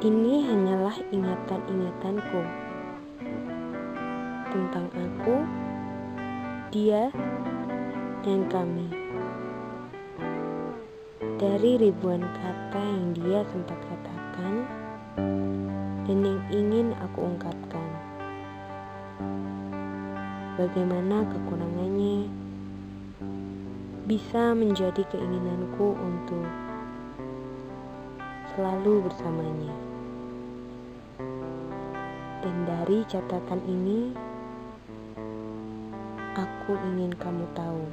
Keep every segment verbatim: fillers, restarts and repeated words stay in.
Ini hanyalah ingatan-ingatanku tentang aku, dia, dan kami. Dari ribuan kata yang dia sempat katakan dan yang ingin aku ungkapkan. Bagaimana kekurangannya bisa menjadi keinginanku untuk selalu bersamanya. Dan dari catatan ini, aku ingin kamu tahu.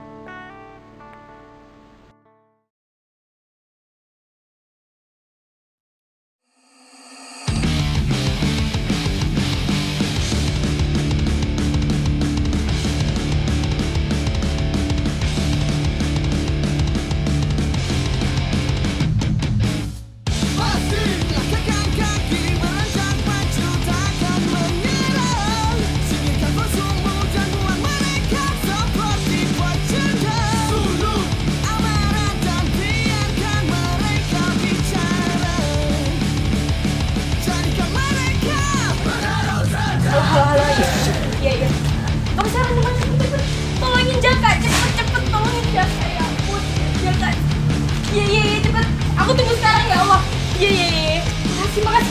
Halo, halo, ya, iya, iya. Kamu sekarang teman cepet, tolongin Jaka, cepet, cepet, tolongin Jaka, ya ampun, Jaka. Iya, iya, iya, cepet. Aku tunggu sekarang ya Allah. Iya, iya, iya. Makasih, makasih.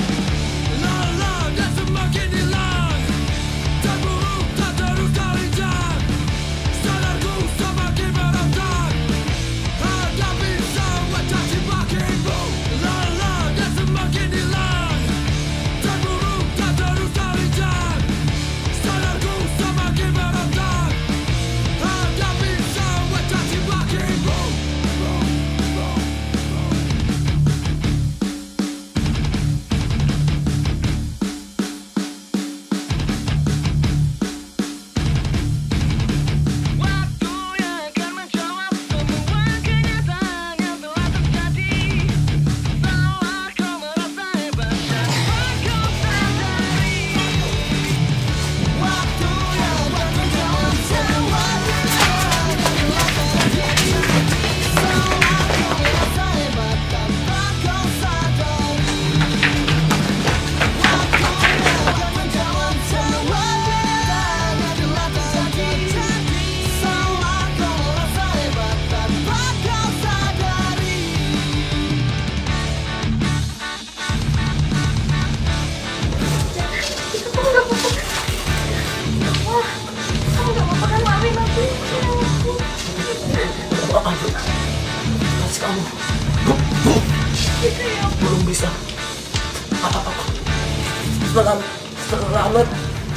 Kasih kamu belum bisa selamat selamat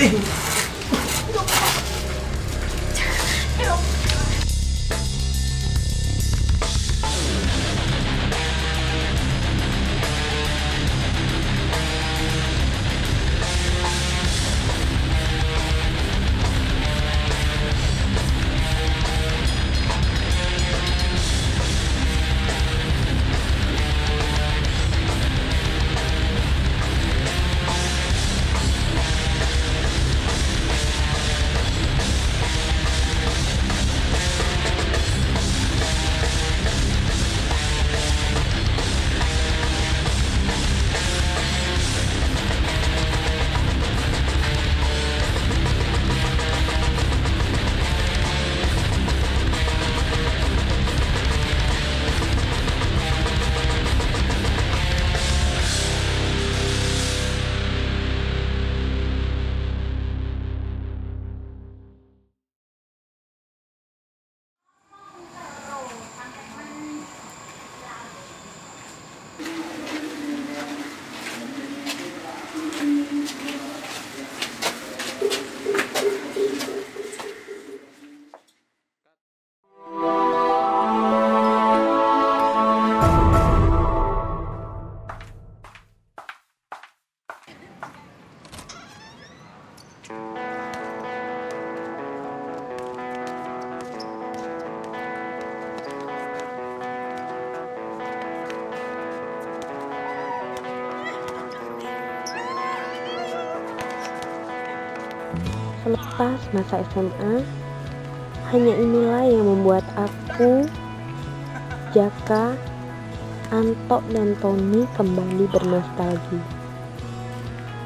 Selepas masa S M A, hanya inilah yang membuat aku, Jaka, Anto, dan Tony kembali bernostalgi.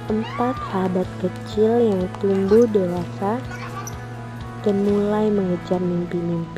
Empat sahabat kecil yang tumbuh dewasa dan mulai mengejar mimpi-mimpi.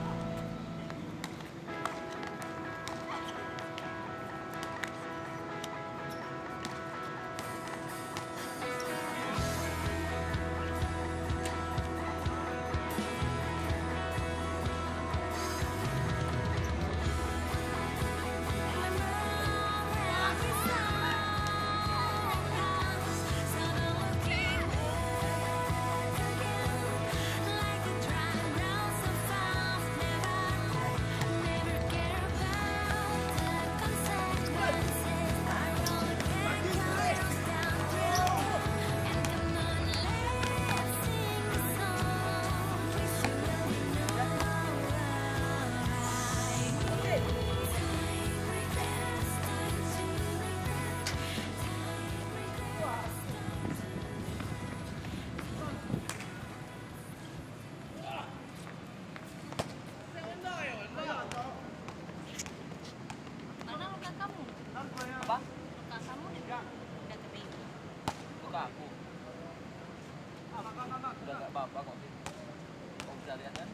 Udah nggak apa-apa kok. Kamu bisa lihat kan?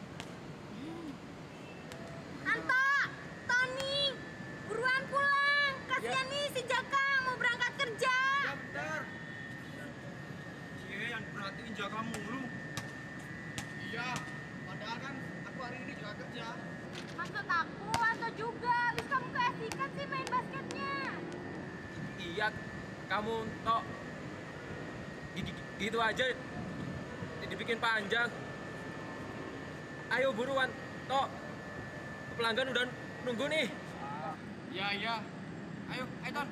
Anto, Tony, buruan pulang. Kasihan nih si Jaka mau berangkat kerja. Ya bentar. Cie yang perhatiin Jaka mulu. Iya, padahal kan aku hari ini juga kerja. Maksud aku, Anto juga. Habis kamu keasikan sih main basketnya. Iya, kamu tok gitu aja dibikin panjang. Ayo buruan, tok. Pelanggan udah nunggu nih. Iya, iya. Ayo, ayo Ton.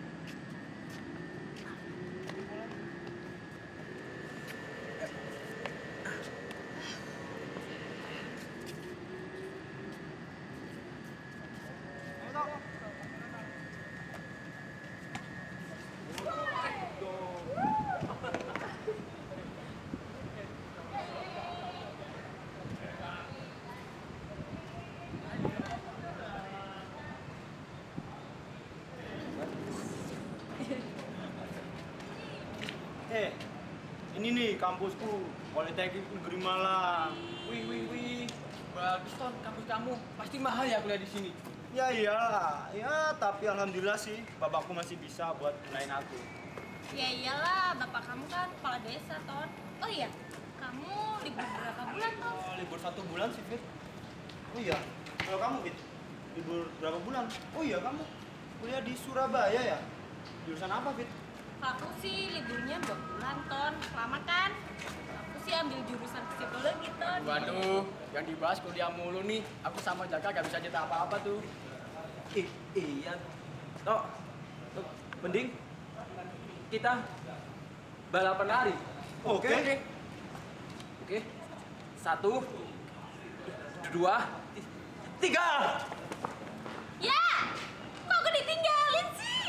Eh, ini nih kampusku, Politeknik Negeri Malang. Wih, wih, wih. Bagus, Ton. Kampus kamu pasti mahal ya kuliah di sini. Ya iyalah, ya tapi alhamdulillah sih bapakku masih bisa buat kenalin aku. Ya iyalah, bapak kamu kan kepala desa, Ton. Oh iya, kamu libur berapa bulan, Ton? Oh, libur satu bulan sih, Fit. Oh iya, kalau kamu, Fit, libur berapa bulan? Oh iya, kamu kuliah di Surabaya ya? Jurusan apa, Fit? Aku sih liburnya dua bulan, Ton. Lama kan? Aku sih ambil jurusan psikologi, Ton. Waduh, yang dibahas kuliah mulu nih. Aku sama Jaka gak bisa cerita apa-apa tuh. Ih, iya. Tok, tok, mending kita balapan lari. Oke. Oke. Oke. Satu, dua, tiga. Ya! Kok aku ditinggalin sih?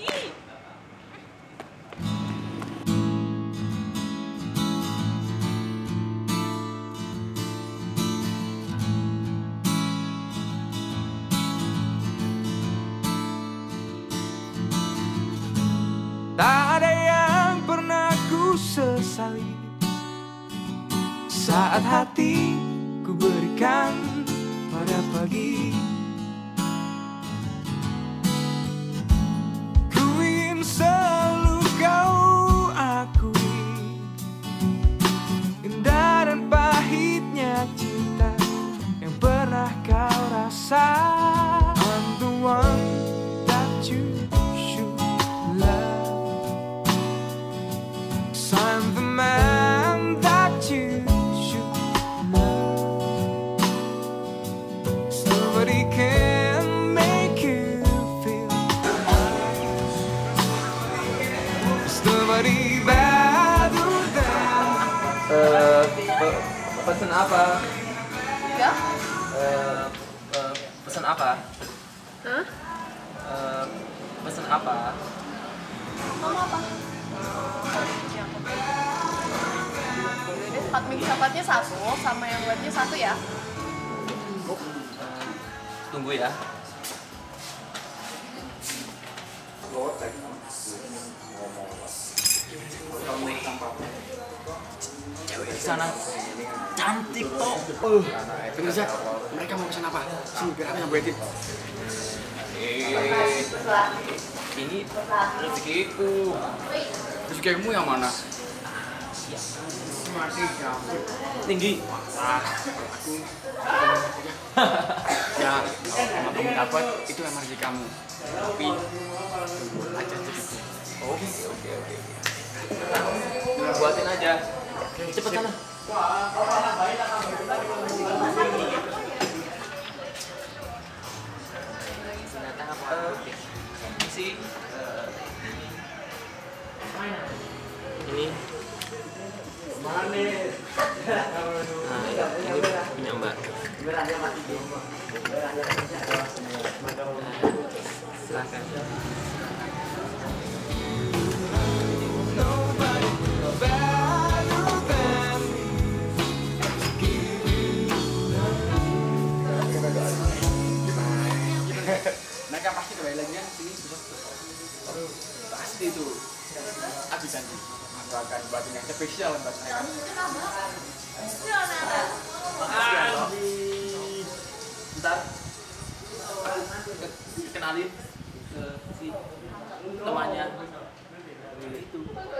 Tak ada yang pernah ku sesali saat hati ku berikan pada pagi. Ku ingin selalu kau akui indah dan pahitnya cinta yang pernah kau rasa. I'm the one that you should love. I'm the man that you should love. Somebody can make you feel somebody better than. Eh, pe- pesen apa? Ya? Eh, eh, pesen apa? Hah? Eh, pesen apa? Kamu apa? Jadi hot mix coklatnya satu, sama yang white-nya satu ya? Eh, tunggu ya. Cewek di sana cantik toh. Uh, tunggu Jack. Mereka mau pesan apa? Sini biar aku sampein. Eh, ini rezekiku. Rezekimu yang mana? Tinggi. Ah, aku. Ya, kalau kamu dapat itu emang rezeki kamu. Tapi tunggu aja rezekiku. Oke, oke, oke. Buatin aja. Cepet sana. Isi. Ini. Nah, ini punya Mbak. Silakan. Mereka pasti kembali lagi kan sini sudah pasti itu. Aku janji aku akan buatin yang spesial buat mereka. Bentar, aku kenalin ke si temannya itu.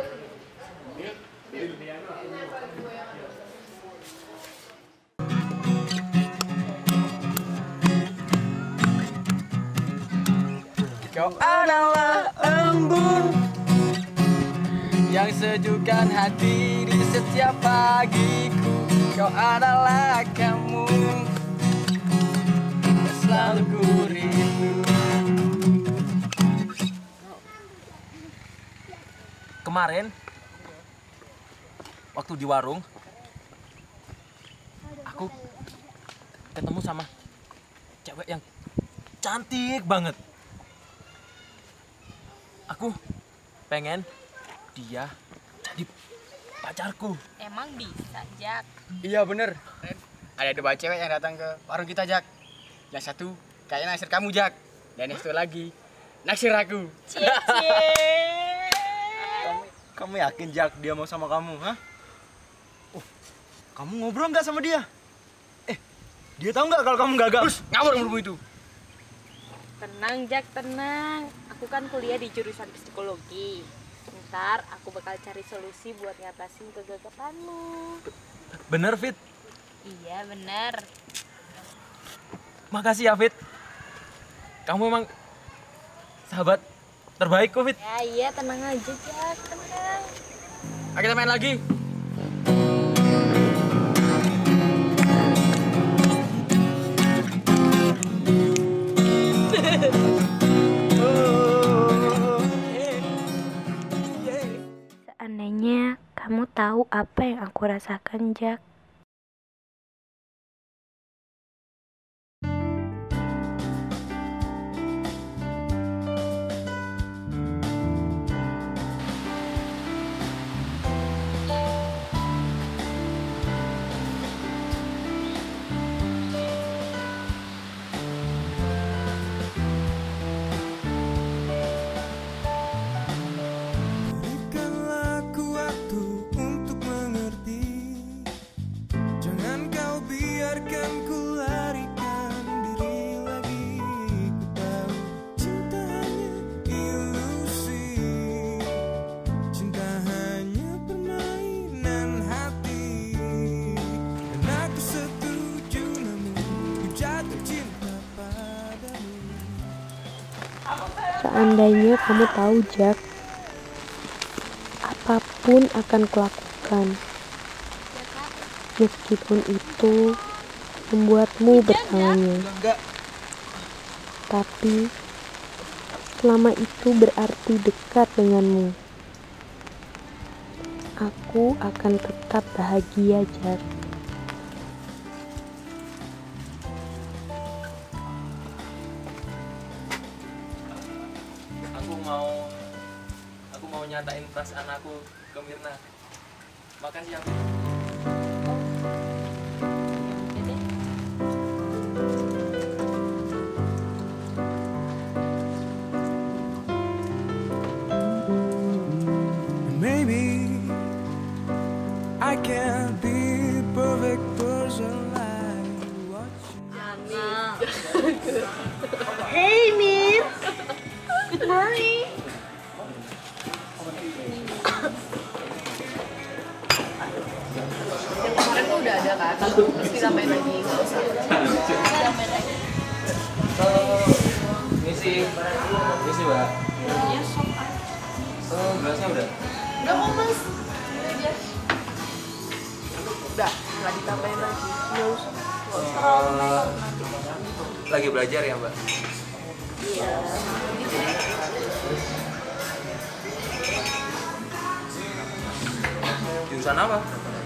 Kau adalah embun yang sejukkan hati di setiap pagiku. Kau adalah kamu yang selalu ku rindu. Kemarin waktu di warung aku ketemu sama cewek yang cantik banget. Aku pengen dia jadi pacarku. Emang bisa, Jak? Iya bener. Ada dua cewek yang datang ke warung kita, Jak. Yang satu kayaknya naksir kamu, Jak. Dan yang satu lagi naksir aku. Cie, cie. Kamu, kamu yakin Jak dia mau sama kamu, hah? Oh, kamu ngobrol nggak sama dia? Eh, dia tahu nggak kalau kamu gagal? Terus ngawur ngomong itu. Tenang, Jak, tenang. Aku kan kuliah di jurusan psikologi. Ntar aku bakal cari solusi buat ngatasin kegagalanmu. Bener, Fit. Iya, bener. Makasih ya, Fit. Kamu emang sahabat terbaikku, Fit. Ya, iya, tenang aja, Jak, tenang. Ayo kita main lagi. Seandainya kamu tahu apa yang aku rasakan, Jak. Berikanlah aku waktu untuk mengerti. Jangan kau biarkan ku larikan diri lagi. Ku tahu cinta hanya ilusi. Cinta hanya permainan hati. Dan aku setuju namun ku jatuh cinta padamu. Seandainya kamu tahu, Jak, apapun akan kulakukan, meskipun itu membuatmu bertanya. Enggak. Tapi selama itu berarti dekat denganmu, aku akan tetap bahagia, Jak. Aku mau aku mau nyatain perasaan aku ke Mirna. Makasih ya, Fit. Maybe Terus kita main lagi, nggak usah. Kita main lagi. Misi, misi mbak. Ya, sok. Oh, gelasnya udah. Udah kok mas. Udah aja. Udah, nggak ditambahin lagi. Nggak usah. Nggak usah. Oh, lagi belajar ya mbak? Iya. Gitu. Jurusan apa?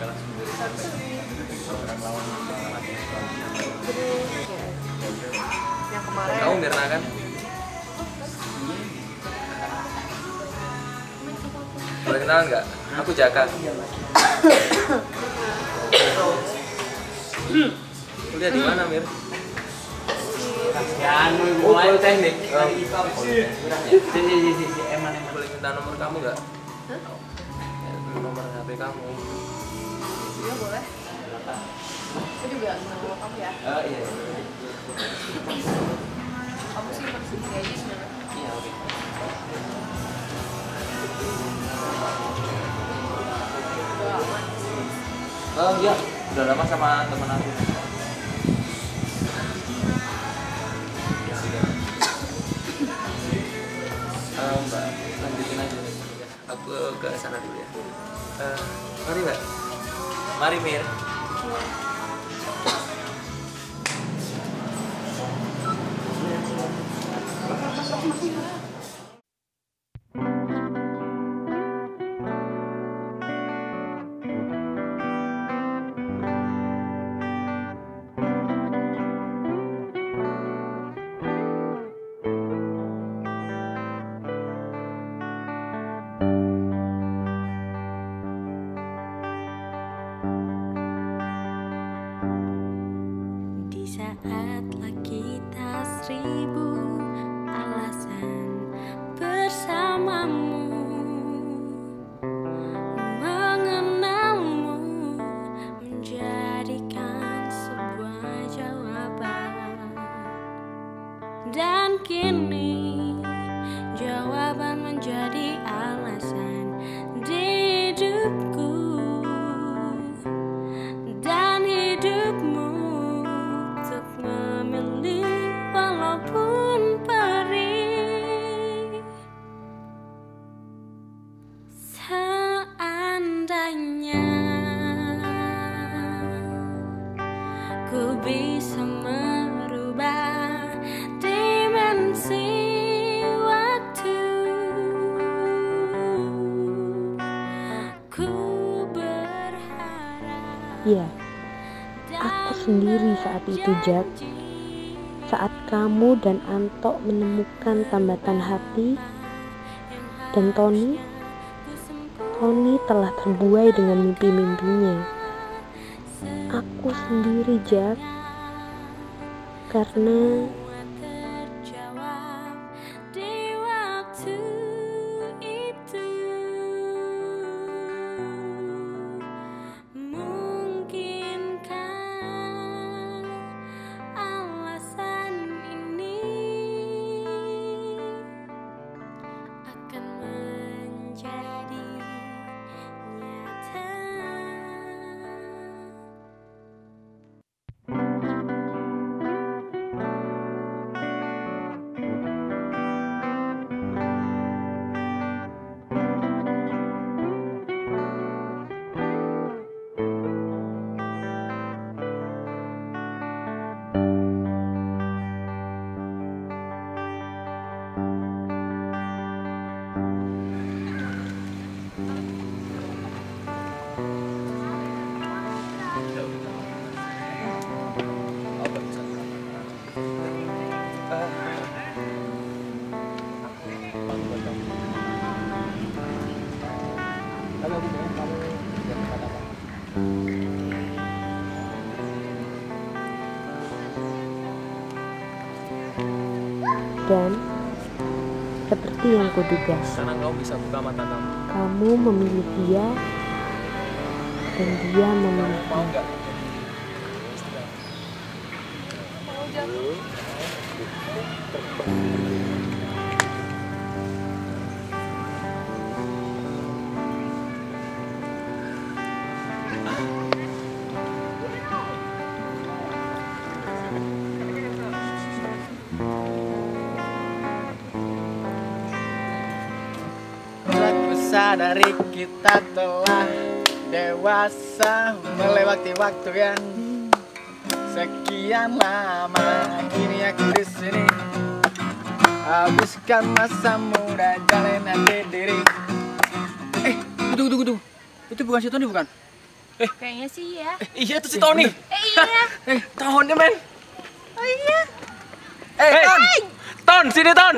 Yang kemarin. Kamu Mirna kan? Boleh kenalan nggak? Aku Jaka. Kuliah di mana Mir? Oh, Politeknik. Oh, boleh minta nomor kamu nggak? Nomor H P kamu. Iya boleh. Aku juga nama kamu ya. Oh iya. Kamu sih masih aja sebenarnya. Iya oke. Udah aman. Oh iya, udah lama sama teman aku. Uh, mbak, lanjutin aja. Aku ke sana dulu ya. Uh, mari mbak. Mari Mir. Di saatlah kita seribu alasan bersamamu, mengenalmu menjadikan sebuah jawaban, dan kini jawaban menjadi alasan di hidupku dan hidupmu untuk memilih walaupun perih. Seandainya ku bisa merubah dimensi waktu, ku berharap. Ya, aku sendiri saat itu, Jak. Saat kamu dan Anto menemukan tambatan hati, dan Tony, Tony telah terbuai dengan mimpi-mimpinya. Aku sendiri, Jak, karena Terjawab di waktu itu. Mungkinkah alasan ini akan menjadi nyata? dan seperti yang kuduga, Sekarang kamu bisa buka mata kamu. kamu memilih dia dan dia memilih Mau kamu. nggak? Mau jatuh. sadari kita telah dewasa melewati waktu yang sekian lama. Kini aku di sini habiskan masa muda jalanan diri. Eh, tunggu tunggu tunggu. Itu bukan si Tony bukan? Kayaknya sih ya. Eh, iya itu si Tony. Eh iya. Eh, tahunnya men. Oh iya. Eh, Ton. Ton, sini Ton.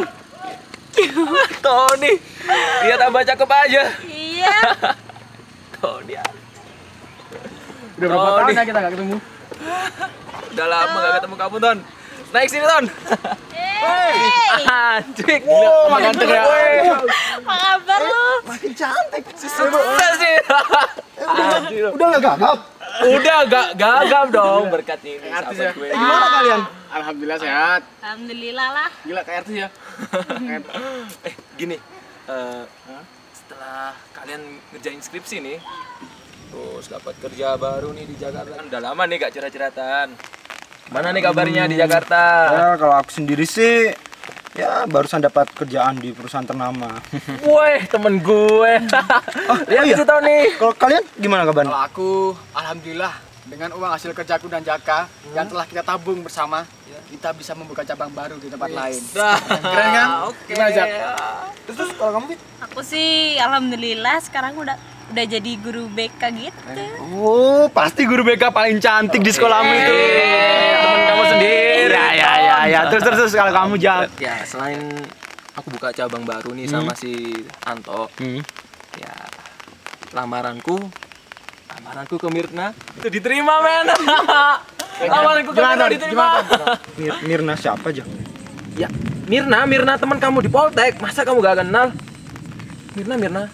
Tony. Dia tambah cakep aja. Iya. Tony. Udah berapa Tony. tahun ya kita gak ketemu? Udah lama gak ketemu kamu, Ton. Naik sini, Ton. Hey. Anjing. Wow, makin ganteng ya. Apa kabar lu? Makin cantik. Sukses sih. Anjir. Udah gak gagap? Udah gak gagap dong berkat ini. Artis sahabat ya? gue. Gimana kalian? Alhamdulillah sehat. Alhamdulillah lah. Gila kayak artis ya? Eh, gini. eh, setelah kalian ngerjain skripsi nih, terus dapat kerja baru nih di Jakarta. Kan udah lama nih gak curhat-curhatan. Mana nih kabarnya di Jakarta? Ya kalau aku sendiri sih ya barusan dapat kerjaan di perusahaan ternama. Woi, temen gue. Lihat iya? si Tony. Kalau kalian gimana kabarnya? Kalau aku, alhamdulillah dengan uang hasil kerjaku dan Jaka yang telah kita tabung bersama, kita bisa membuka cabang baru di tempat lain. Dah. Keren kan? Oke. Gimana, Jak? Terus, terus kalau kamu Fit? Aku sih alhamdulillah sekarang udah udah jadi guru B K gitu. Oh, pasti guru B K paling cantik di sekolahmu itu. Temen kamu sendiri. Ya, ya, ya, ya. Terus, terus, terus kalau kamu Jak. Ya, selain aku buka cabang baru nih sama si Anto, Hmm. ya lamaranku, lamaranku ke Mirna itu diterima men. Lamaranku ke Mirna diterima. Mir- Mirna siapa Jak? Ya, Mirna, Mirna teman kamu di Poltek. Masa kamu gak kenal? Mirna, Mirna.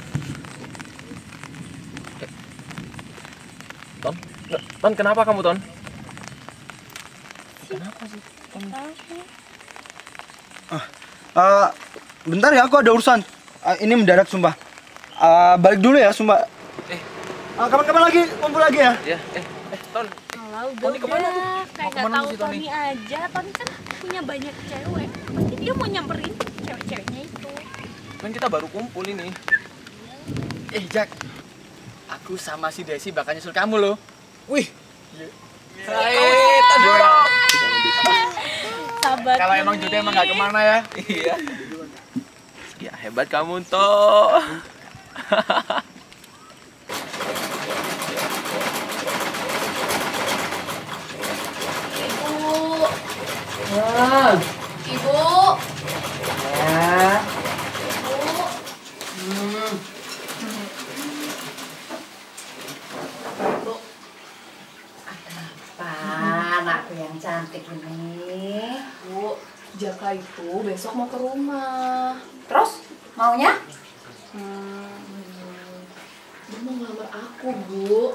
Eh, Ton, Ton kenapa kamu Ton? Eh, bentar ya, aku ada urusan. Eh, ini mendadak sumpah. Eh, balik dulu ya sumpah. Eh. Eh, kapan-kapan lagi kumpul lagi ya. Ya, eh, eh Ton. Kalau udah Tony kemana tuh? kayak gak tahu Tony aja. Tony kan punya banyak cewek. Pasti dia mau nyamperin cewek-ceweknya itu. Kan kita baru kumpul ini. Eh, Jak. Aku sama si Desi bakal nyusul kamu loh. Wih, Hai, tadi dong. Sahabat. Kalau emang jodoh emang gak kemana ya. Iya. Ya hebat kamu toh. Ibu. Ibu. Ya. Ibu. Apa anakku yang cantik ini? Bu, Jaka itu besok mau ke rumah. Terus maunya? Hmm, dia mau ngelamar aku, Bu.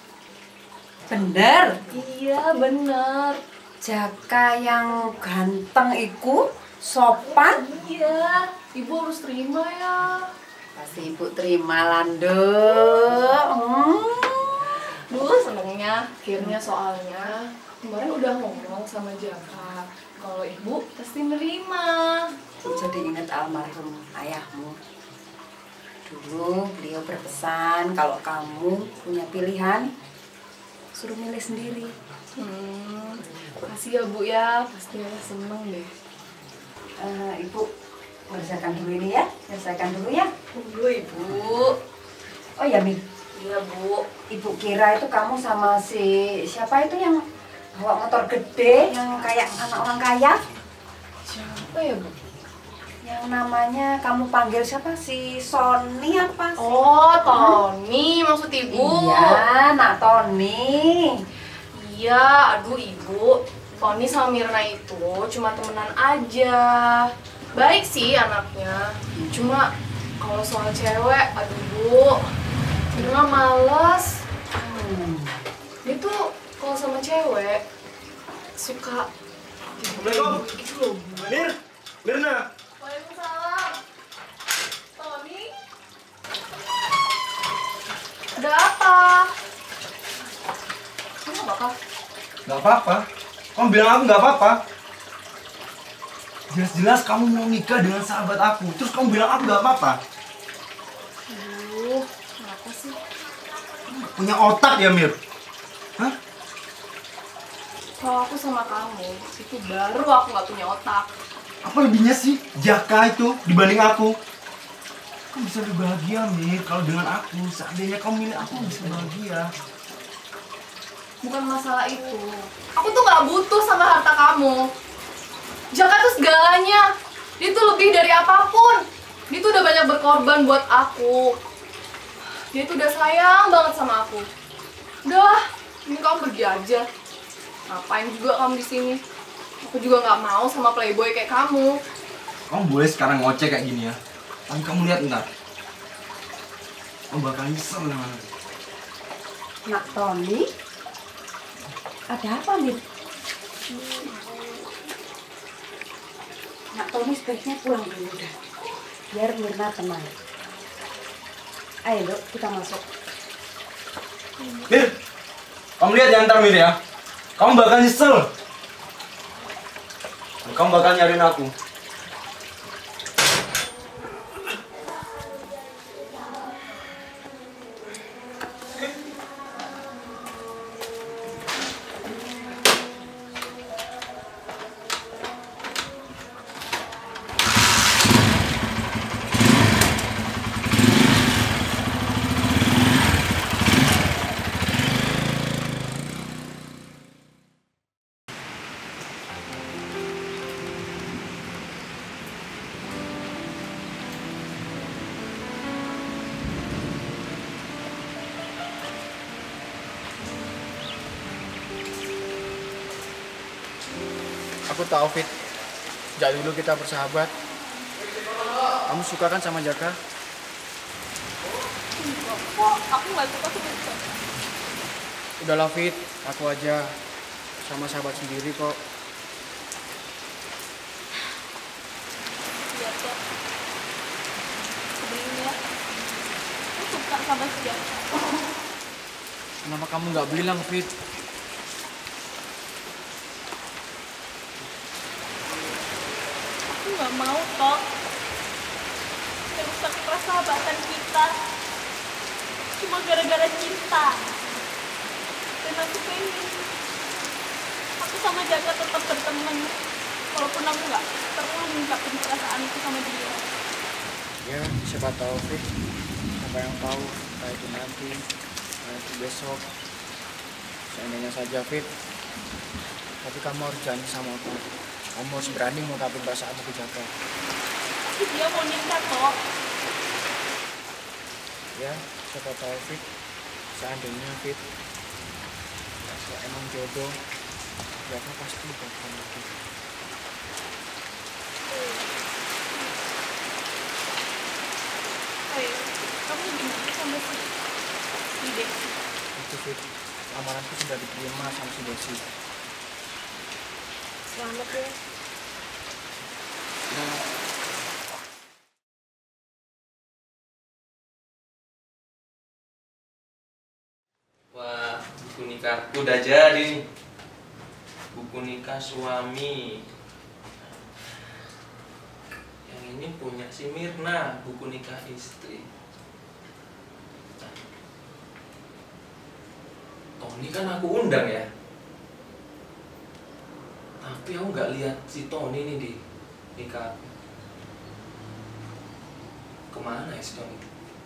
Bener. Iya, bener. Jaka yang ganteng iku, sopan. Iya, Ibu harus terima ya. Pasti ibu terima Lando. Hmm. Bu, senengnya akhirnya soalnya kemarin udah ngomong sama Jaka kalau Ibu pasti nerima. Jadi ingat almarhum ayahmu. Dulu beliau berpesan kalau kamu punya pilihan, suruh milih sendiri. Hmm, makasih ya Bu ya, pasti Ayah seneng deh. Eh, ibu selesaikan dulu ini ya, selesaikan dulu ya. Dulu Ibu. Oh ya Min, Iya Bu. ibu kira itu kamu sama si siapa itu yang bawa motor gede, yang kayak anak orang kaya, Siapa ya Bu? yang namanya kamu panggil siapa, si Sony apa sih? Oh, Tony maksud Ibu. Iya, nak Tony. Iya, aduh Ibu, Tony sama Mirna itu cuma temenan aja. Baik sih anaknya, cuma kalau soal cewek, aduh Bu, Mirna males. Hmm. Dia tuh kalau sama cewek suka Assalamualaikum. gitu loh. Mir, Mirna. Waalaikumsalam. Tony? Ada apa? Kamu nggak apa-apa? Gak apa-apa. Kamu bilang aku gak apa-apa. Jelas-jelas kamu mau nikah dengan sahabat aku. Terus kamu bilang aku gak apa-apa. sih? Punya otak ya, Mir? Hah? Kalau aku sama kamu, itu baru aku nggak punya otak. Apa lebihnya sih Jaka itu dibanding aku? Kamu bisa lebih bahagia, Mir, kalau dengan aku. Seandainya kamu milih aku, bisa bahagia. Bukan masalah itu. Aku tuh nggak butuh sama harta kamu. Jaka tuh segalanya. Dia tuh lebih dari apapun. Dia tuh udah banyak berkorban buat aku. Dia tuh udah sayang banget sama aku. Udahlah, ini kamu pergi aja. Ngapain juga kamu di sini? Aku juga nggak mau sama playboy kayak kamu. Kamu boleh sekarang ngoceh kayak gini ya. Tapi kamu lihat ntar. Kamu bakal nyesel dengan itu. Nak Tony, ada apa nih? Nak Tony sebaiknya pulang dulu dah. Biar Mirna tenang. Ayo, Dok, kita masuk. Mir, kamu lihat ya ntar Mir ya. Kamu bakal nyesel. Kamu bakal nyariin aku. Aku tahu, Fit. Sejak dulu kita bersahabat. Kamu suka kan sama Jaka? Enggak kok, aku nggak suka sama Jaka. Udahlah, Fit. Aku aja sama sahabat sendiri kok. Iya, Cok. Sebenarnya aku suka sama si Jaka. Kenapa kamu nggak bilang, Fit? Aku nggak mau, Tok. Merusak persahabatan kita. Cuma gara-gara cinta. Dan aku pengen aku sama Jaka tetap berteman. Walaupun aku nggak pernah mengungkapkan perasaanku sama dia. Ya, siapa tahu, Fit. Siapa yang tahu, entah itu nanti, entah itu besok. Seandainya saja, Fit. Tapi kamu harus janji sama aku. Kamu harus berani mengungkapkan perasaanmu ke Jaka. Tapi dia mau nikah, Tok. Ya, siapa tahu, Fit. Seandainya, Fit. Kalau emang jodoh, Jaka pasti bakal nikah. Hei, kamu gimana sama si si Desi? Itu, Fit. Lamaranku sudah diterima sama si Desi. Selamat ya. Nah, Wah, buku nikahku udah jadi nih. Buku nikah suami. Yang ini punya si Mirna, buku nikah istri. Tony kan aku undang ya. Tapi aku nggak lihat si Tony ini di nikah. Kemana ya si Tony?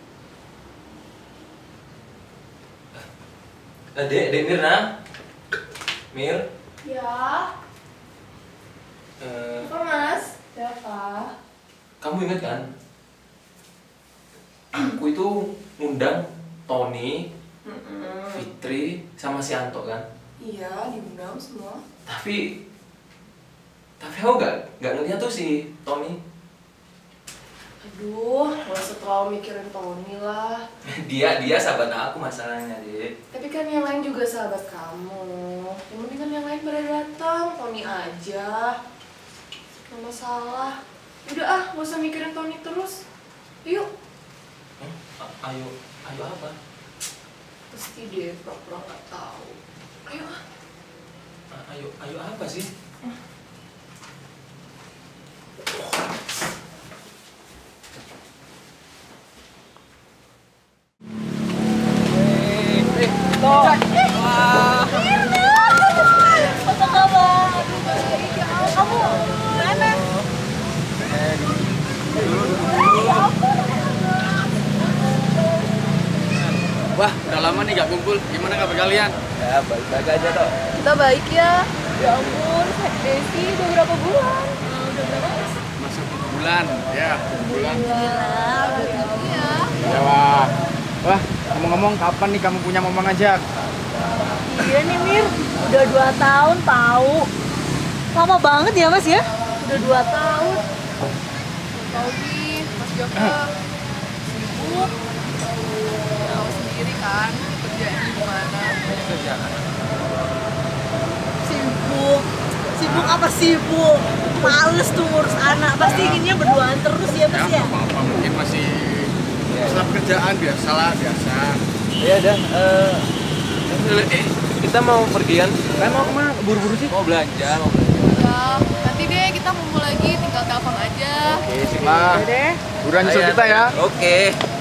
Eh, Dek, Dek Mirna? Mir? Ya. Eh, Apa, Mas? Siapa? kamu ingat kan? Aku itu ngundang Tony, Mm-mm. Fitri, sama si Anto kan? Iya, diundang semua. Tapi tapi aku nggak nggak ngeliat tuh si Tony. Aduh, gak usah terlalu mikirin Tony lah. dia dia sahabat aku masalahnya, Dek. Tapi kan yang lain juga sahabat kamu. Yang penting kan yang lain pada datang, Tony aja. Gak masalah. Udah ah, gak usah mikirin Tony terus. Yuk. Hmm? A- Ayo, ayo apa? Pasti deh, pura-pura gak tahu. Ayo ah. A- Ayo, ayo apa sih? lama nih gak kumpul. Gimana kabar kalian? Ya, baik-baik aja toh. Kita baik ya. Ya ampun, Desi udah berapa bulan? Nah, udah berapa mas? Masuk bulan, ya. Bulan. Alhamdulillah, udah tahu ya. Ya wah. Wah, ngomong-ngomong kapan nih kamu punya momongan ajak? Iya nih Mir, udah dua tahun tahu. Lama banget ya Mas ya? Udah dua tahun. Tahu nih, Mas Jaka sibuk. Tahu sendiri kan, kerjaan gimana? Sibuk. Sibuk apa sibuk? Males tuh ngurus anak. Pasti inginnya berduaan terus ya Mas ya? Apa-apa mungkin masih setelah pekerjaan biasalah, biasa. Ya udah, eh Eh, kita mau pergian. Kan mau kemana? Buru-buru sih? Mau belanja, mau belanja. Udah, nanti deh kita ngumpul lagi, tinggal telepon aja. Oke, sip lah. deh. Buruan nyusul kita ya. oke.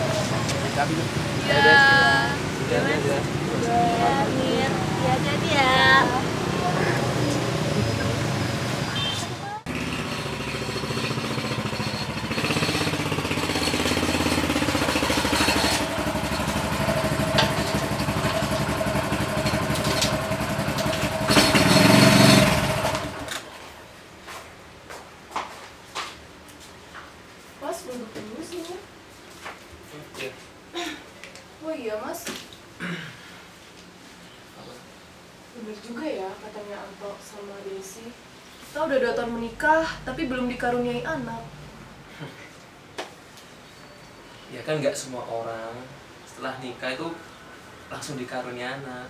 Ya. Ya Mir, ya jadi ya. Mas, duduk dulu sini. Oh iya mas. Bener juga ya katanya Anto sama Desi. Kita udah dua tahun menikah, tapi belum dikaruniai anak. Ya kan nggak semua orang setelah nikah itu langsung dikaruniai anak.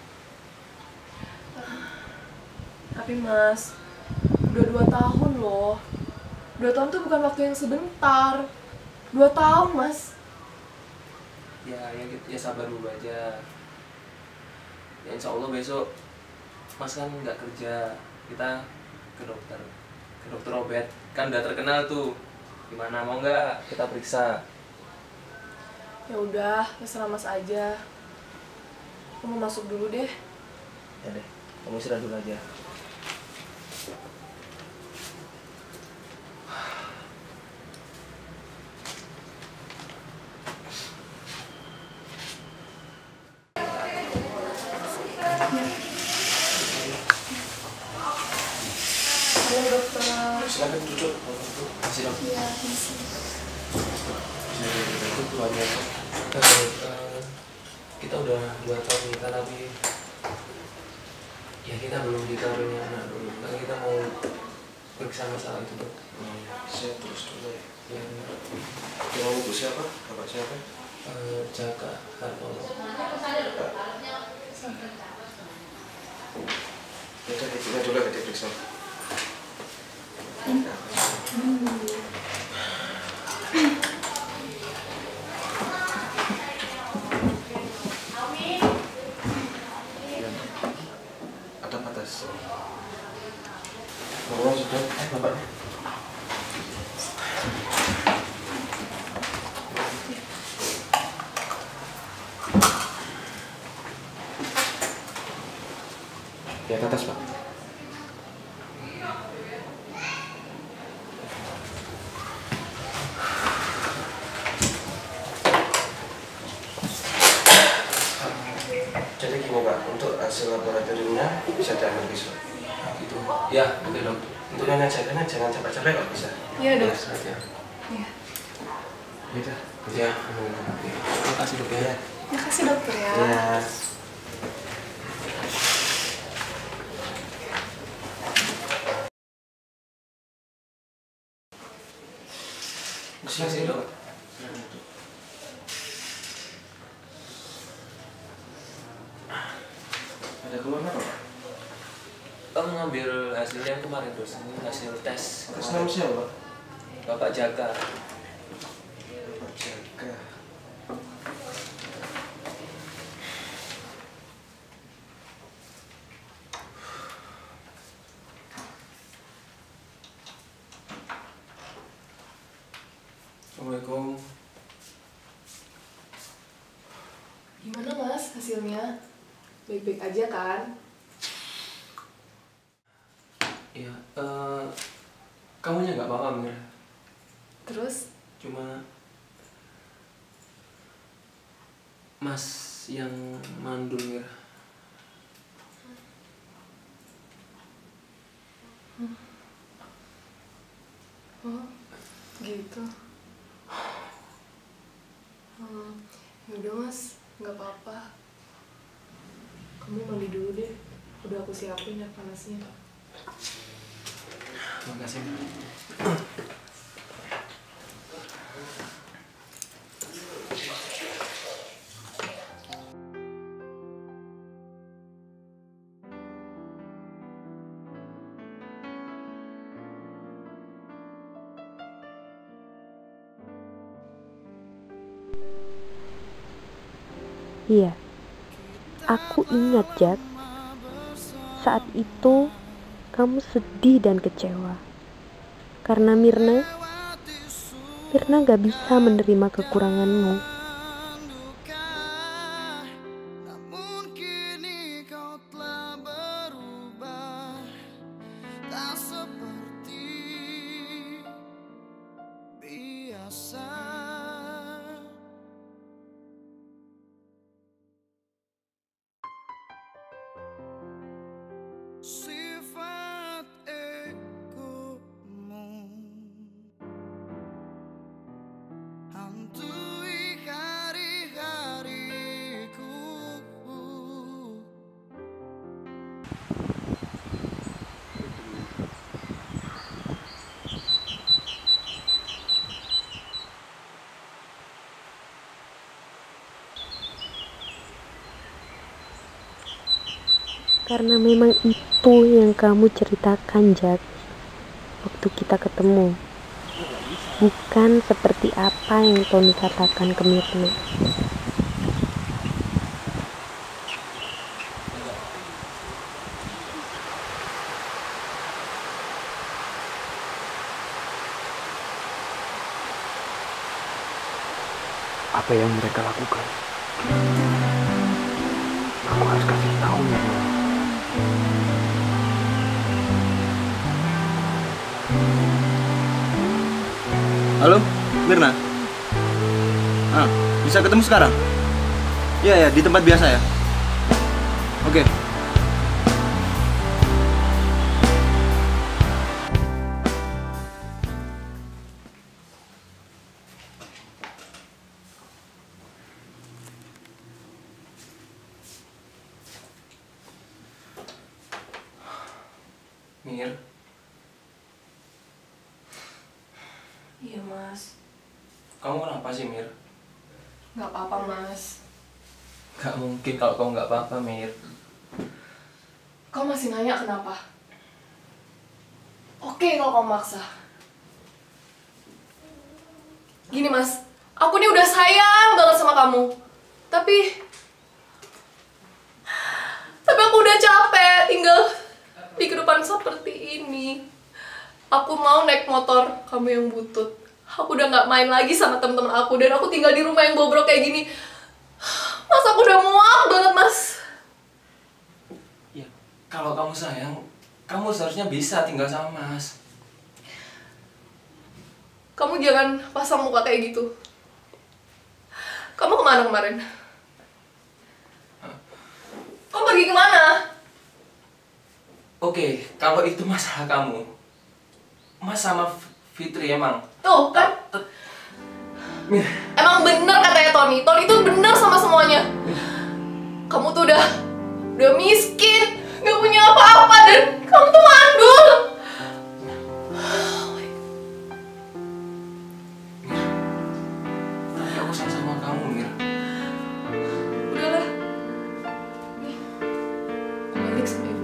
Tapi mas, udah dua tahun loh. Dua tahun tuh bukan waktu yang sebentar. Dua tahun mas. Ya, ya, ya sabar dulu aja. Ya insya Allah besok Mas kan nggak kerja, kita ke dokter, ke dokter Robert. Kan udah terkenal tuh. Gimana, mau nggak kita periksa? Ya udah, terserah mas aja. Kamu masuk dulu deh. Ya deh, kamu istirahat dulu aja. Halo dokter. Silakan duduk. Masih dok. Iya, masih. Itu keluarnya eh, eh, kita udah dua tahun nikah tapi ya kita belum dikaruniai anak dulu. Nah, kita mau periksa masalah itu dok. Saya terus dulu ya. Ya, Yang ibu siapa? Bapak siapa? eh, Jaka Hartono. Ya udah, ibunya dulu yang diperiksa. Ada batas. Bapak sudah, eh bapak. Ya, ke atas, Pak. Jadi gini Pak, untuk hasil laboratoriumnya bisa diambil besok. Gitu. Ya, oke dok. Untuk nanya ceknya jangan capek-capek kalau bisa. Iya dok. Ya. Iya. Gitu. Ya. Terima kasih dok ya. Makasih dokter ya. Ya. Terima kasih dok. Ada keluar apa Pak? Kamu ngambil hasil yang kemarin terus ini hasil tes. Tes nama siapa Pak? Bapak Jaka. Bapak Jaka. Assalamualaikum. Gimana mas hasilnya? Baik-baik aja kan? Ya, eh, kamunya nggak apa-apa Mir. Terus? Cuma Mas yang mandul, Mir. Oh, gitu. Hmm, yaudah Mas, nggak apa-apa. Kamu mandi dulu deh. Udah aku siapin air panasnya. Makasih. Iya, aku ingat Jack. Saat itu kamu sedih dan kecewa karena Mirna, Mirna gak bisa menerima kekuranganmu. Namun kini kau telah berubah, tak seperti biasa. Sifat egomu hantui hari-hariku. Karena memang itu yang kamu ceritakan, Jack, waktu kita ketemu. Bukan seperti apa yang Tony katakan ke Mirna. Apa yang mereka lakukan? Aku harus kasih tahu Mirna. Halo, Mirna. Ah, bisa ketemu sekarang? Iya ya, di tempat biasa ya. Oke. Mir. Iya Mas. Kamu kenapa sih, Mir? Nggak apa-apa Mas. Gak mungkin kalau kamu nggak apa-apa, Mir. Kau masih nanya kenapa? Oke kalau kau maksa. Gini Mas, aku nih udah sayang banget sama kamu. Tapi... Tapi aku udah capek tinggal di kehidupan seperti ini. Aku mau naik motor, kamu yang butut. Aku udah gak main lagi sama temen-temen aku. Dan aku tinggal di rumah yang bobrok kayak gini. Mas, aku udah muak banget, Mas. Ya, kalau kamu sayang, kamu seharusnya bisa tinggal sama Mas. Kamu jangan pasang muka kayak gitu. Kamu kemana kemarin? Kamu pergi kemana? Oke, kalau itu masalah kamu. Mas sama Fitri emang. Tuh, kan? Emang bener katanya Tony. Tony itu bener sama semuanya. Kamu tuh udah udah miskin, gak punya apa-apa, dan kamu tuh mandul. Tapi aku sayang sama kamu, Mir. Udahlah. Nih, balik sama ibu.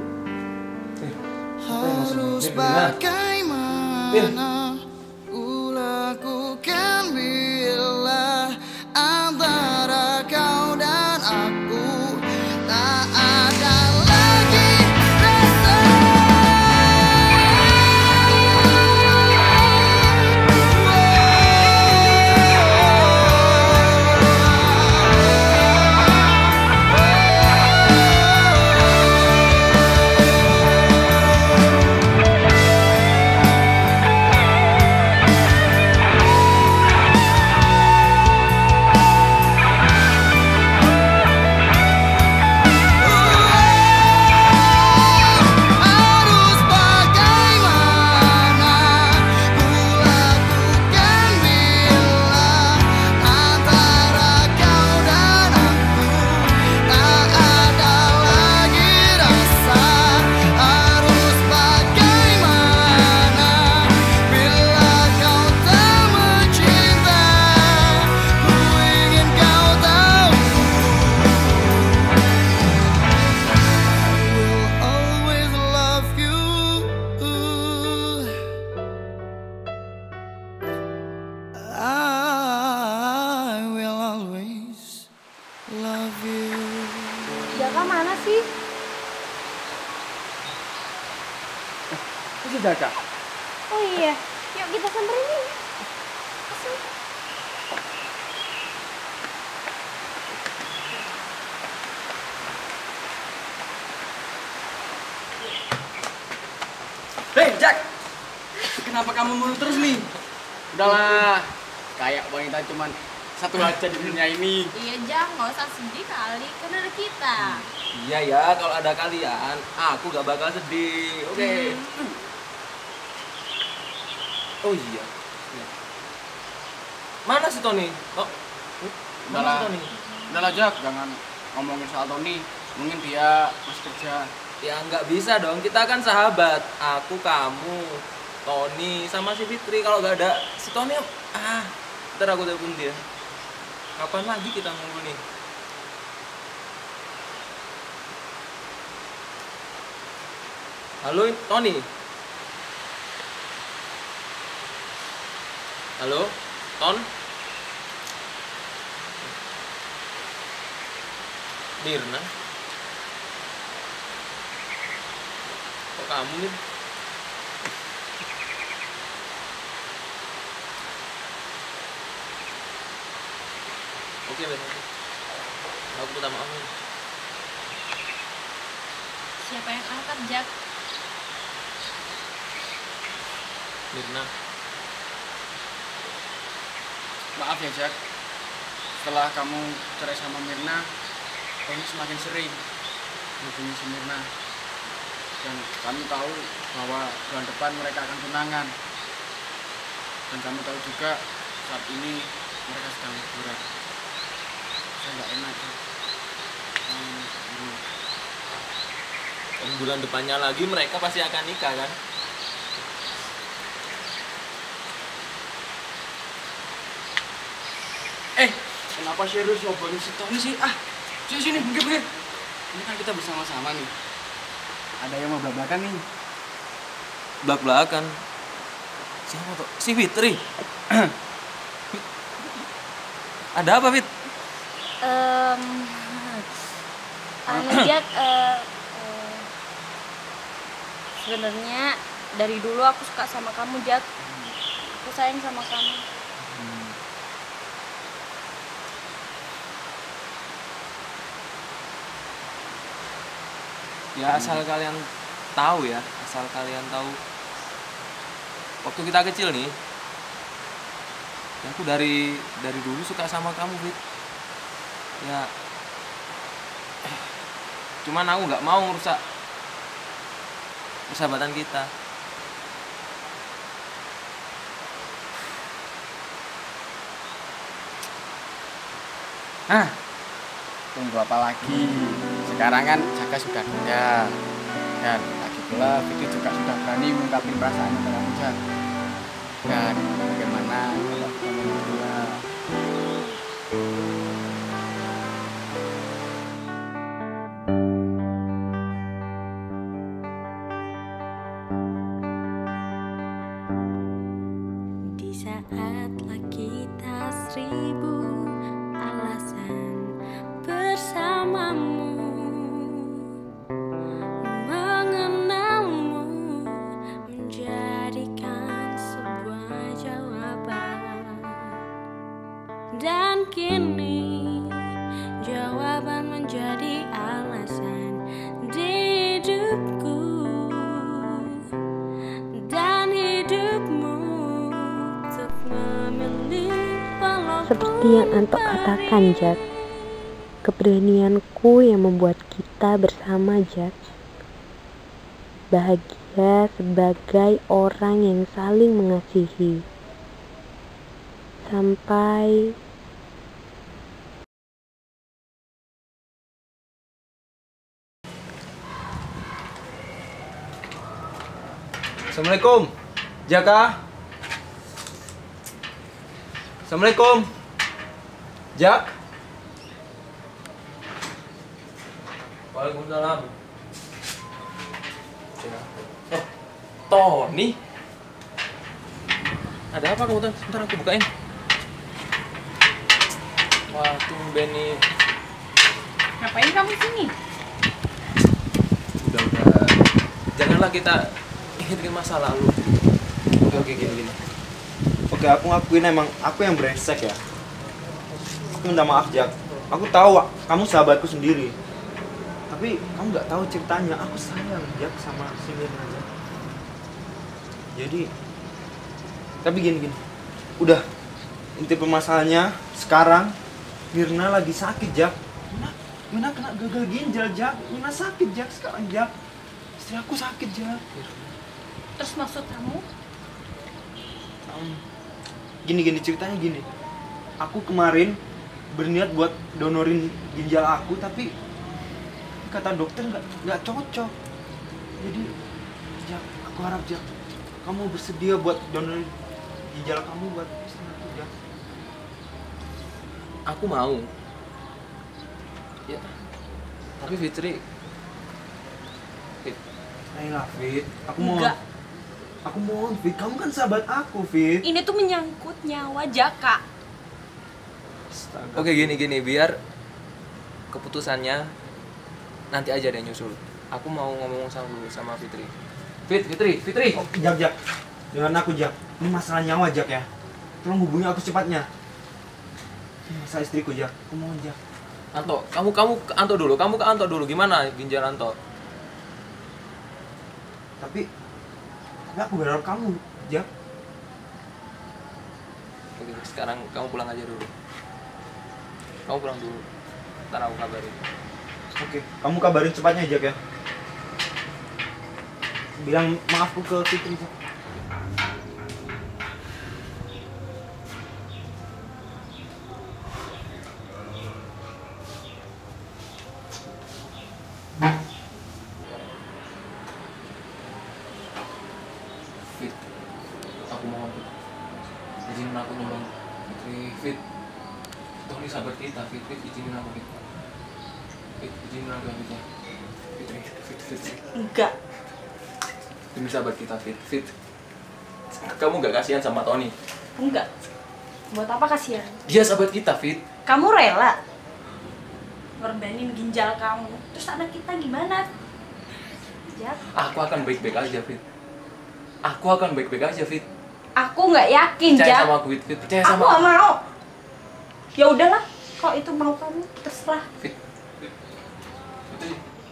Harus bagaimana ku lakukan bila antara kau dan aku tak ada lagi rasa. sih? Itu Jaka. Oh iya, yuk kita samperin nih. Asik. Hei, Jack! Kenapa kamu mulu terus nih? Udahlah, kayak wanita cuman satu aja di dunia ini. Iya, Jack, nggak usah sedih kali, kan ada kita. Iya ya, kalau ada kalian, aku gak bakal sedih. Oke. Okay. Hmm. Oh iya. Mana si Tony? Oh. Mana si Tony? Udahlah, Jack, jangan ngomongin soal Tony. Mungkin dia masih kerja. Ya nggak bisa dong, kita kan sahabat. Aku, kamu, Tony, sama si Fitri. Kalau nggak ada si Tony, ah, ntar aku telepon dia. Kapan lagi kita ngumpul nih? Halo, Tony. Halo, Ton. Mirna. Kok kamu nih? Oke, benar. Aku minta maaf nih. Siapa yang angkat, Jack? Mirna. Maaf ya, Jack. Setelah kamu cerai sama Mirna, Tony semakin sering menghubungi si Mirna. Dan kami tahu bahwa bulan depan mereka akan tunangan. Dan kami tahu juga saat ini mereka sedang liburan. Saya nggak enak, Jack. Hmm, hmm. Dan bulan depannya lagi mereka pasti akan nikah kan? Eh, kenapa serius ngobrolin si Tony sih? Ah, sini sini, bengke-bengke. Ini kan kita bersama-sama nih. Ada yang mau belak-belakan nih. Belak-belakan? Siapa tuh? Si Fitri. Ada apa, Fit? Um, anu Jack, uh, uh, sebenarnya dari dulu aku suka sama kamu, Jack. Aku sayang sama kamu. Hmm. Ya asal kalian tahu ya, asal kalian tahu waktu kita kecil nih, aku dari dari dulu suka sama kamu, Fit. Ya, cuman aku nggak mau ngerusak persahabatan kita. Hah? Tunggu apa lagi? Sekarang kan Jaka sudah kerja. Dan lagi pula Fitri juga sudah berani mengungkapin perasaannya ke kamu, Jak. Dan bagaimana kalau kamu berdua? Di saatlah kita seribu alasan bersamamu, mengenalmu menjadikan sebuah jawaban. Dan kini jawaban menjadi alasan di hidupku dan hidupmu untuk memilih walau. Seperti yang Anto katakan, Jack, keberanianku yang membuat kita bersama, Jack. Bahagia sebagai orang yang saling mengasihi. Sampai Assalamualaikum, Jaka. Assalamualaikum, Jak. Waalaikumsalam. Eh, Tony. Ada apa kamu, Ton? Sebentar aku bukain. Wah, tumben nih. Ngapain kamu sini? janganlah kita ingat masa lalu. Oke oke gini gini. Oke, aku ngakuin emang aku yang brengsek ya. Aku minta maaf Jak. Aku tahu kamu sahabatku sendiri. Tapi kamu nggak tahu ceritanya. Aku sayang Jak sama si Mirna. Jadi, tapi gini gini. Udah, inti permasalahannya sekarang Mirna lagi sakit Jak. Mirna, Mirna kena gagal ginjal Jak. Mirna sakit Jak sekarang Jak. Istri aku sakit Jak. Terus maksud kamu? Um, Gini-gini ceritanya gini. Aku kemarin berniat buat donorin ginjal aku, tapi kata dokter nggak nggak cocok. Jadi, Jak, aku harap Jak, kamu bersedia buat donorin ginjal kamu buat istri aku Jak. Aku mau. Ya. Tapi Fitri, Fit. Ayolah Fit, aku mau. Enggak. Aku mohon Fit, kamu kan sahabat aku Fit. Ini tuh menyangkut nyawa Jaka. Astaga. Oke gini gini biar keputusannya nanti aja dia nyusul. Aku mau ngomong sama dulu sama Fitri. Fit, Fitri, Fitri. Oh, Jak, Jak. Dengan aku Jak. Ini masalah nyawa Jak ya. Tolong hubungi aku secepatnya. Ini masalah istriku Jak. Aku mohon Jak. Anto, kamu kamu ke Anto dulu. Kamu ke Anto dulu. Gimana ginjal Anto? Tapi tapi aku berharap kamu Jak. Oke, sekarang kamu pulang aja dulu. Kamu pulang dulu. Ntar aku kabarin. Oke, kamu kabarin cepatnya Jak ya. Bilang maafku ke Fitri Jak. Fit, aku mohon Fit. Izinin aku nyumbang Fitri. Fit, toh ini sahabat kita. Fit, Fit, izinin aku Fit. Fit, izinin aku Fit ya. Fitri, Fit, Fitri. Enggak. Demi sahabat kita Fit, Fit. Kamu gak kasihan sama Tony? Enggak. Buat apa kasihan? Dia sahabat kita Fit. Kamu rela ngorbanin ginjal kamu. Terus anak kita gimana? Jak, Aku akan baik-baik aja Fit. Aku akan baik-baik aja Fit. aku nggak yakin, Percaya Jak. sama aku Fit, Fit. Percaya Aku sama nggak mau. Ya udahlah, kalau itu mau kamu terserah. Fit. Fit. Fitri.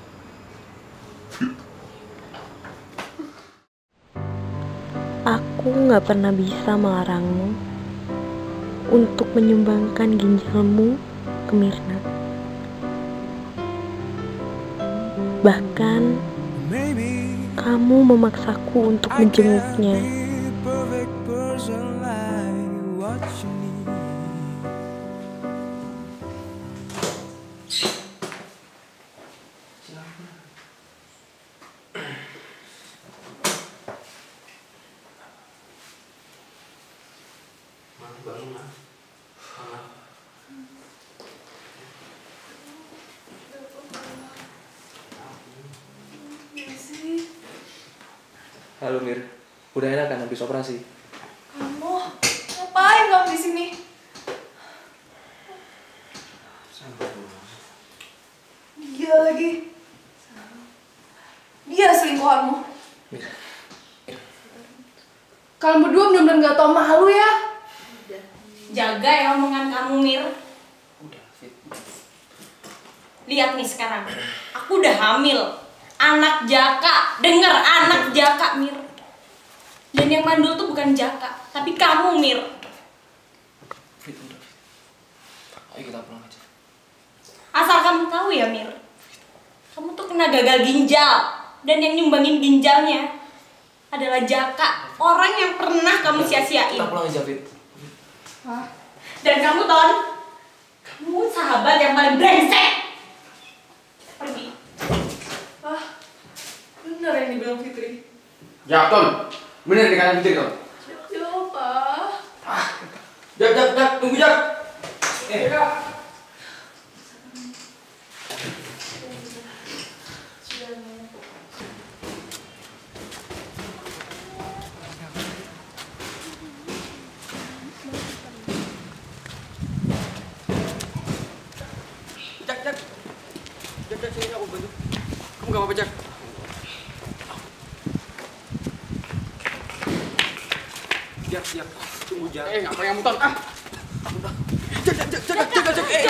Aku nggak pernah bisa melarangmu untuk menyumbangkan ginjalmu ke Mirna. Bahkan kamu memaksaku untuk menjenguknya. Halo Mir, udah enak kan habis operasi? Kamu ngapain kamu di sini? Dia lagi. Dia selingkuhanmu. Mir. Kalian berdua benar-benar nggak tau malu ya? Jaga ya omongan kamu, Mir. Udah, Fit. Lihat nih sekarang, aku udah hamil. Anak Jaka, denger anak Jaka, Mir. Dan yang mandul tuh bukan Jaka, tapi kamu, Mir. Fit, udah. Ayo kita pulang aja. Asal kamu tahu ya, Mir. Kamu tuh kena gagal ginjal. Dan yang nyumbangin ginjalnya adalah Jaka. Orang yang pernah kamu sia-siain. Kita pulang aja, Fit. Hah? Dan kamu, Ton, kamu sahabat yang paling brengsek. Pergi. Ah, bener yang dibilang Fitri. Ya, Ton. Bener dikatakan Fitri, Ton. Ya, Pak. Jak, Jak, Jak, tunggu Jak. Eh, Jak. Jak, Jak. Jak, Jak, sini aku bantu. Kamu gak apa-apa, Jak. siap. Tunggu Jak. Eh, ngapain kamu ton? Ah. Jaga, jaga, jaga, jaga, jaga. Eh.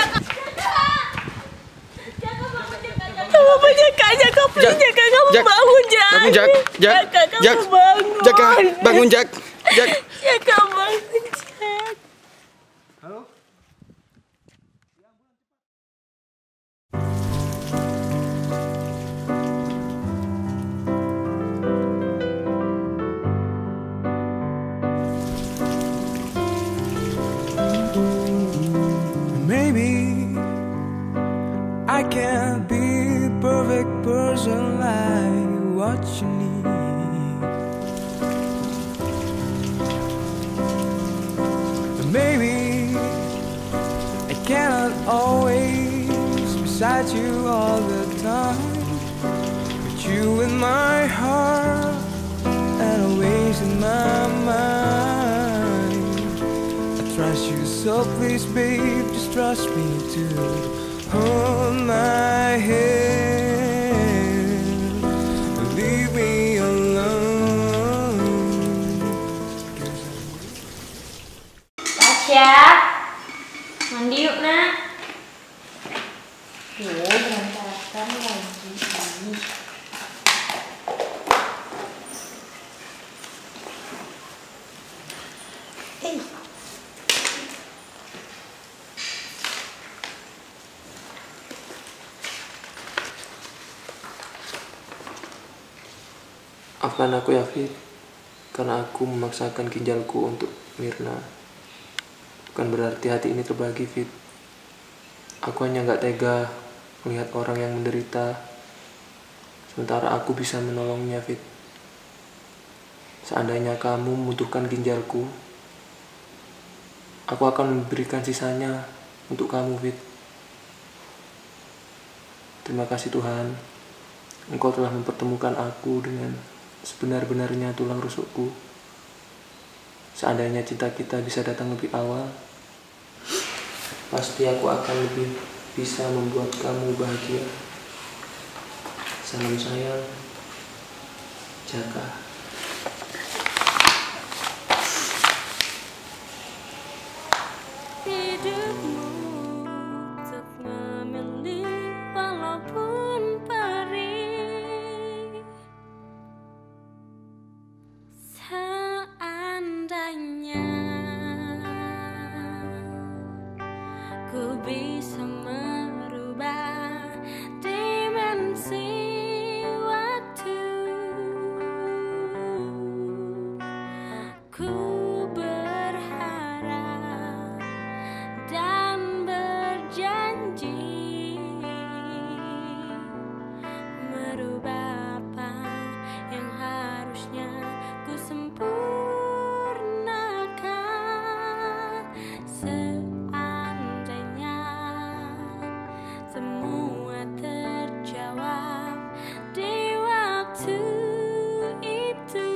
Kamu menjaga, jaga, please, jaga, kamu bangun, Jak. Bangun, Jak. Jak. Jaga, kamu Jak. bangun. Jaga, bangun, Jak. Jak. Jaga, bangun, Jak. Halo? Maybe I can't be a perfect person like what you need, but maybe I cannot always beside you all the time. But you in my heart and always in my mind. I trust you, so please, babe, just trust me to hold my hand. Leave me alone. Tasya, mandi yuk, nak. Tuh, berantakan lagi. Eh. Maafkan aku ya, Fit, karena aku memaksakan ginjalku untuk Mirna. Bukan berarti hati ini terbagi, Fit. Aku hanya gak tega melihat orang yang menderita, sementara aku bisa menolongnya, Fit. Seandainya kamu membutuhkan ginjalku, aku akan memberikan sisanya untuk kamu, Fit. Terima kasih Tuhan, Engkau telah mempertemukan aku dengan sebenar-benarnya tulang rusukku. Seandainya cinta kita bisa datang lebih awal, pasti aku akan lebih bisa membuat kamu bahagia. Salam sayang, Jaka. Hidupmu untuk memilih walaupun perih. Seandainya ku bisa merubah dimensi waktu, ku berharap dan berjanji merubah apa yang harusnya ku sempurnakan. Seandainya semua terjawab di waktu itu,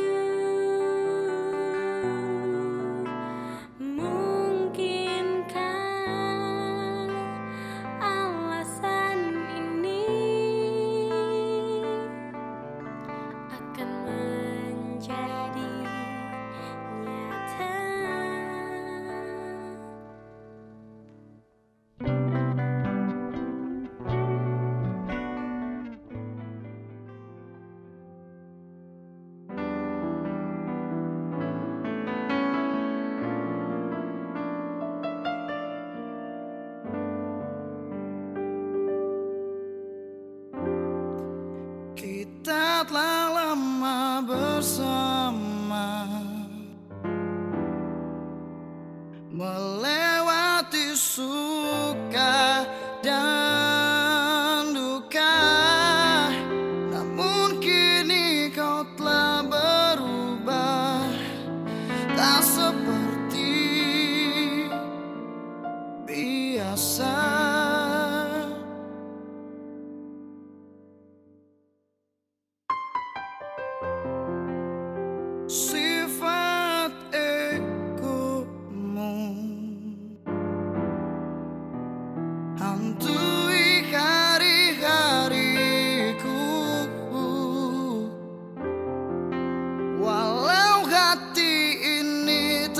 mungkinkah alasan ini akan menjadi nyata. Kita telah lama bersama, melewati suka dan duka. Namun kini kau telah berubah, tak seperti biasa. Sifat egomu hantui hari-hariku, walau hati ini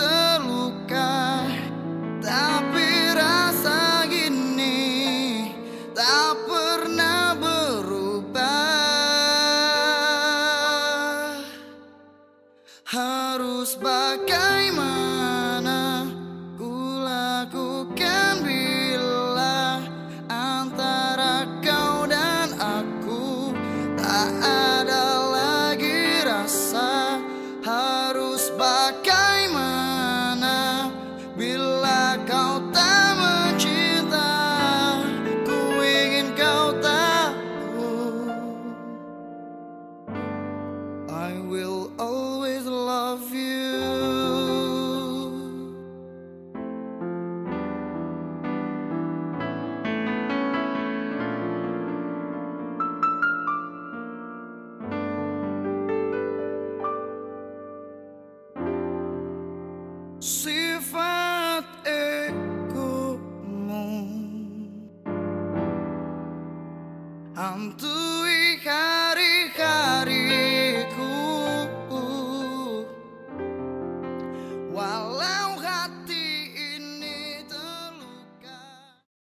I'm doing high.